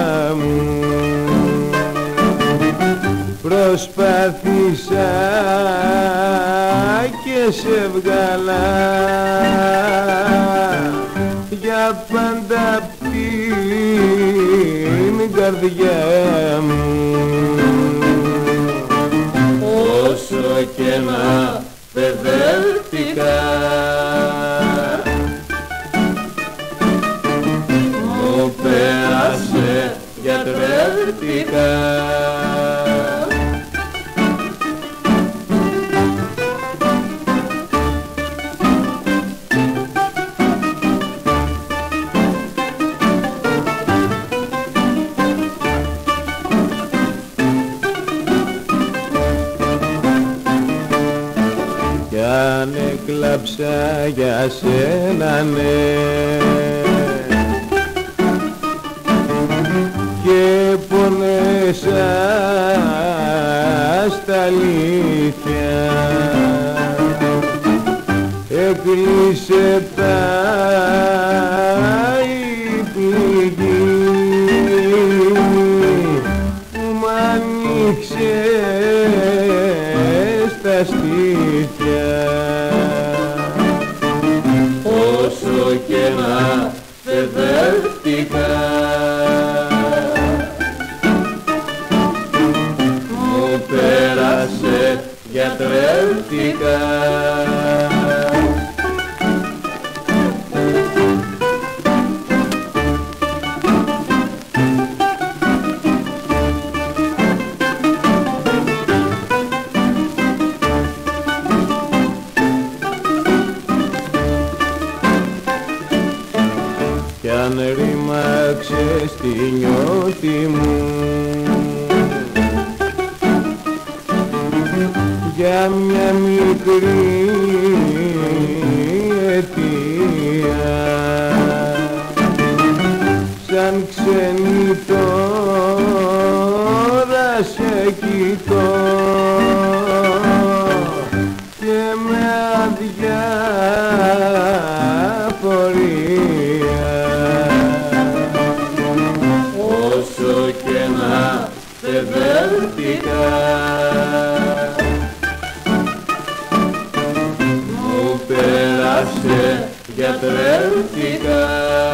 μου. Προσπάθησα και σε βγάλα για πάντα απ' την καρδιά μου. Όσο και να παιδεύτηκα, μου πέρασε, γιατρεύτηκα. Κι αν έκλαψα για σένα, ναι, και πονέσα στα αλήθεια, έκλεισε η πληγή που μ' άνοιξε στα στήθια. Όσο και να παιδεύτηκα, μου πέρασε, γιατρεύτηκα. Κι αν ρήμαξες τη νιώτη μου για μια μικρή αιτία, σαν ξένη τώρα σε κοιτώ και με αδιαφορία. Όσο και να παιδεύτηκα, μου πέρασε, γιατρεύτηκα.